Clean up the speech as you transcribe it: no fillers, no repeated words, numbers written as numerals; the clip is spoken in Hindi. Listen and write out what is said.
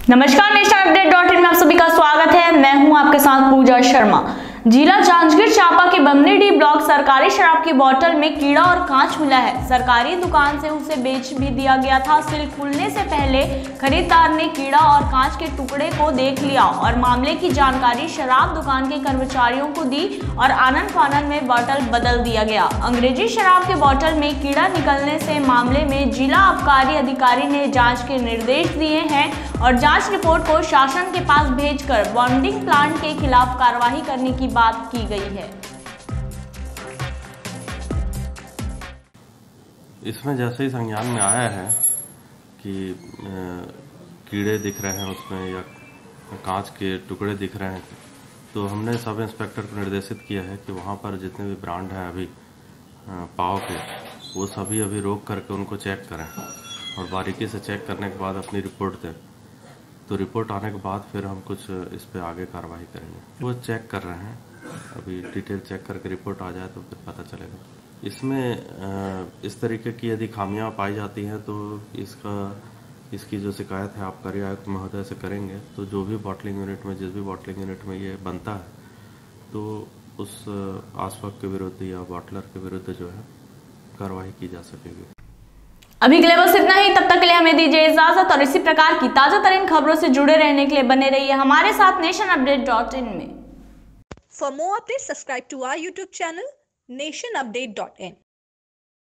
नमस्कार, नेशनल_अपडेट.in में आप सभी का स्वागत है। मैं हूं आपके साथ पूजा शर्मा। जिला जांजगीर चांपा के बमनीडीह ब्लॉक सरकारी शराब की बोतल में कीड़ा और कांच मिला है। सरकारी दुकान से उसे बेच भी दिया गया था। सील खुलने से पहले खरीदार ने कीड़ा और कांच के टुकड़े को देख लिया और मामले की जानकारी शराब दुकान के कर्मचारियों को दी और आनन फानन में बोतल बदल दिया गया। अंग्रेजी शराब के बोतल में कीड़ा निकलने से मामले में जिला आबकारी अधिकारी ने जाँच के निर्देश दिए हैं और जांच रिपोर्ट को शासन के पास भेजकर बॉन्डिंग प्लांट के खिलाफ कार्रवाई करने की बात की गई है। इसमें जैसे ही संज्ञान में आया है कि कीड़े दिख रहे हैं उसमें या कांच के टुकड़े दिख रहे हैं, तो हमने सब इंस्पेक्टर को निर्देशित किया है कि वहाँ पर जितने भी ब्रांड हैं अभी पाव के, वो सभी अभी रोक करके उनको चेक करें और बारीकी से चेक करने के बाद अपनी रिपोर्ट दें। तो रिपोर्ट आने के बाद फिर हम कुछ इस पे आगे कार्रवाई करेंगे। वो चेक कर रहे हैं, अभी डिटेल चेक करके रिपोर्ट आ जाए तो फिर पता चलेगा। इसमें इस तरीके की यदि खामियां पाई जाती हैं तो इसकी जो शिकायत है आबकारी आयुक्त महोदय से करेंगे। तो जो भी बॉटलिंग यूनिट में, जिस भी बॉटलिंग यूनिट में ये बनता है, तो उस आसपास के विरुद्ध या बॉटलर के विरुद्ध जो है कार्रवाई की जा सकेगी। अभी के लिए बस इतना ही। तब तक के लिए हमें दीजिए इजाजत और इसी प्रकार की ताजा तरीन खबरों से जुड़े रहने के लिए बने रहिए हमारे साथ नेशनल_अपडेट.in में। For more updates, subscribe to our YouTube channel, nationupdate.in.